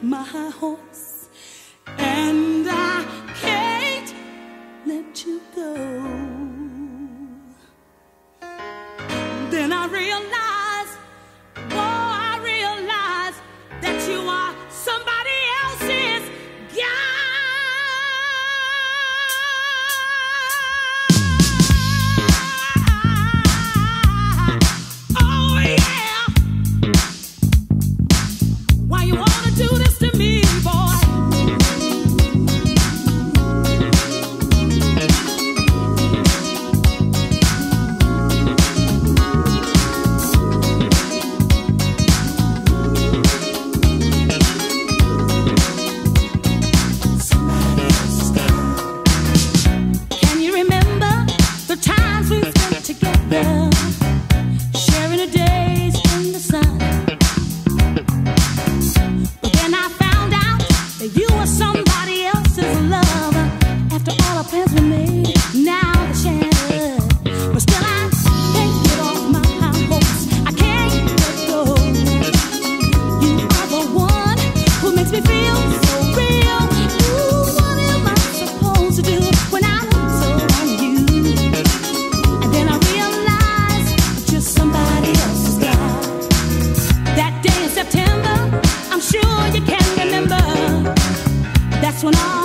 my horse, and I can't let you go. Then I realize, oh, I realize that you are somebody else's guy. Oh yeah. Why you wanna do this to me, boy? Can you remember the times we spent together, sharing the days in the sun? But then I found out that you were somebody else's lover. After all our plans were made, now they're shattered. But still I can't get off my high horse. I can't let go. You are the one who makes me feel so real. Ooh, what am I supposed to do when I'm so on you? And then I realized just somebody else's guy. That day in September, I'm sure you can remember. That's when all